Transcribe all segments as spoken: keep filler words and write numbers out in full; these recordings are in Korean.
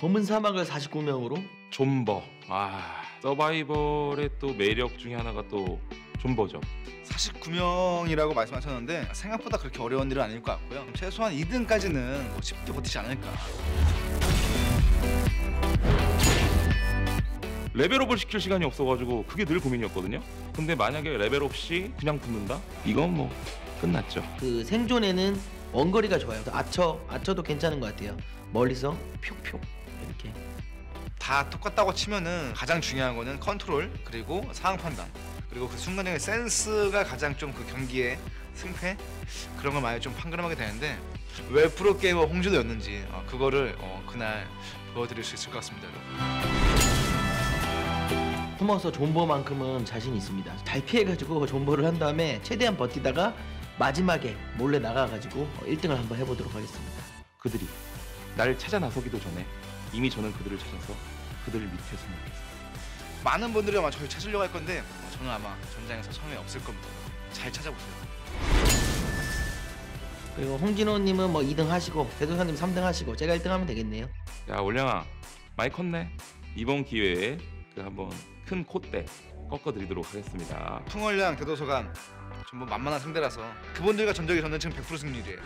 검은 사막을 사십구 명으로? 존버. 아, 서바이벌의 또 매력 중에 하나가 또 존버죠. 사십구 명이라고 말씀하셨는데 생각보다 그렇게 어려운 일은 아닐 것 같고요. 최소한 이 등까지는 뭐 쉽게 버티지 않을까. 레벨업을 시킬 시간이 없어가지고 그게 늘 고민이었거든요. 근데 만약에 레벨업 시 그냥 붙는다? 이건 뭐 끝났죠. 그 생존에는 원거리가 좋아요. 아처, 아처도 괜찮은 것 같아요. 멀리서 표 이렇게. 다 똑같다고 치면은 가장 중요한 거는 컨트롤 그리고 상황 판단 그리고 그 순간적인 센스가 가장 좀 그 경기의 승패 그런 걸 많이 좀 판가름하게 되는데 왜 프로게이머 홍준호였는지 어, 그거를 어, 그날 보여드릴 수 있을 것 같습니다. 숨어서 존버만큼은 자신 있습니다. 잘 피해가지고 존버를 한 다음에 최대한 버티다가 마지막에 몰래 나가가지고 일 등을 한번 해보도록 하겠습니다. 그들이 날 찾아 나서기도 전에 이미 저는 그들을 찾아서 그들을 밑에 숨어있습니다. 많은 분들이 아마 저를 찾으려고 할 건데 어, 저는 아마 전장에서 처음에 없을 겁니다. 잘 찾아보세요. 그리고 홍진호님은 뭐 이 등 하시고 대도사님 삼 등 하시고 제가 일 등 하면 되겠네요. 야 올량아 많이 컸네. 이번 기회에 그 한번 큰 콧대 꺾어드리도록 하겠습니다. 풍월량 대도서관 전부 만만한 상대라서 그분들과 전적이 저는 지금 백 퍼센트 승률이에요.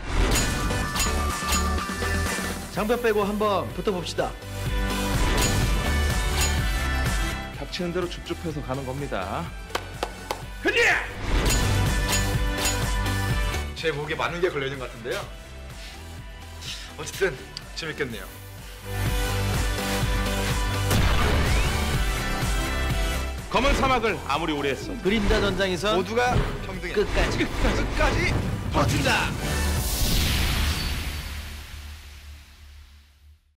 장벽 빼고 한번 붙어봅시다. 닥치는 대로 줍줍해서 가는 겁니다. 제 목에 많은 게 걸려있는 것 같은데요. 어쨌든 재밌겠네요. 검은 사막을 아무리 오래 했어 그림자 전장에서 모두가 평등해. 끝까지 끝까지 버틴다.